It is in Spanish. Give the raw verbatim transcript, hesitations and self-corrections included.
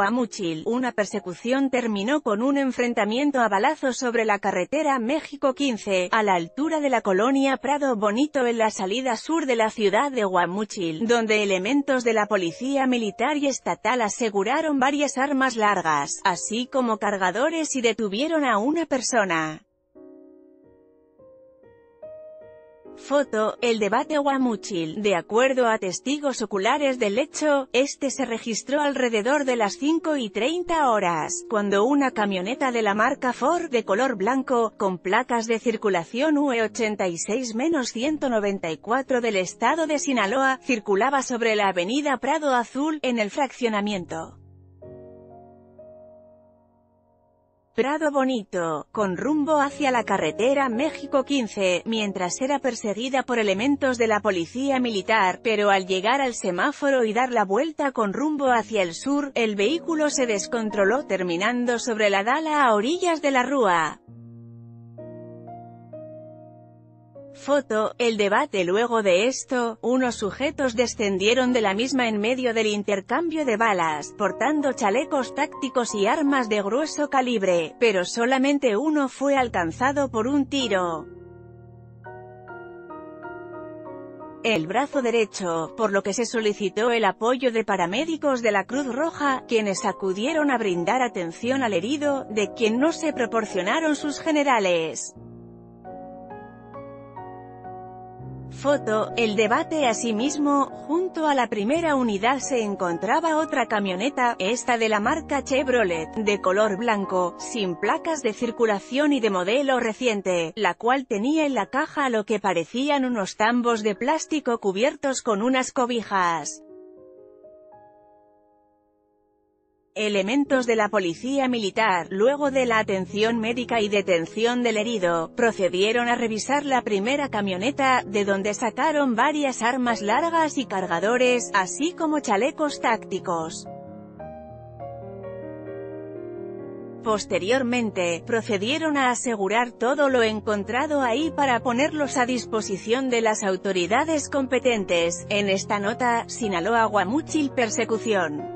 Guamúchil, una persecución terminó con un enfrentamiento a balazos sobre la carretera México quince, a la altura de la colonia Prado Bonito en la salida sur de la ciudad de Guamúchil, donde elementos de la policía militar y estatal aseguraron varias armas largas, así como cargadores, y detuvieron a una persona. Foto, el debate Guamúchil. De acuerdo a testigos oculares del hecho, este se registró alrededor de las cinco y treinta horas, cuando una camioneta de la marca Ford, de color blanco, con placas de circulación U E ochenta y seis ciento noventa y cuatro del estado de Sinaloa, circulaba sobre la avenida Prado Azul, en el fraccionamiento Prado Bonito, con rumbo hacia la carretera México quince, mientras era perseguida por elementos de la policía militar, pero al llegar al semáforo y dar la vuelta con rumbo hacia el sur, el vehículo se descontroló terminando sobre la dala a orillas de la rúa. Foto, el debate. Luego de esto, unos sujetos descendieron de la misma en medio del intercambio de balas, portando chalecos tácticos y armas de grueso calibre, pero solamente uno fue alcanzado por un tiro. El brazo derecho, por lo que se solicitó el apoyo de paramédicos de la Cruz Roja, quienes acudieron a brindar atención al herido, de quien no se proporcionaron sus generales. Foto, el debate. Asimismo, junto a la primera unidad se encontraba otra camioneta, esta de la marca Chevrolet, de color blanco, sin placas de circulación y de modelo reciente, la cual tenía en la caja lo que parecían unos tambos de plástico cubiertos con unas cobijas. Elementos de la policía militar, luego de la atención médica y detención del herido, procedieron a revisar la primera camioneta, de donde sacaron varias armas largas y cargadores, así como chalecos tácticos. Posteriormente, procedieron a asegurar todo lo encontrado ahí para ponerlos a disposición de las autoridades competentes. En esta nota, Sinaloa Guamúchil persecución.